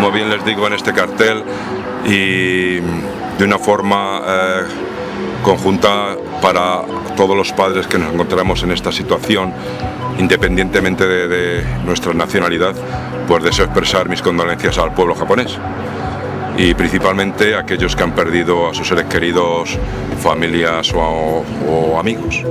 como bien les digo en este cartel, y de una forma conjunta para todos los padres que nos encontramos en esta situación, independientemente de nuestra nacionalidad, pues deseo expresar mis condolencias al pueblo japonés y principalmente a aquellos que han perdido a sus seres queridos, familias o amigos.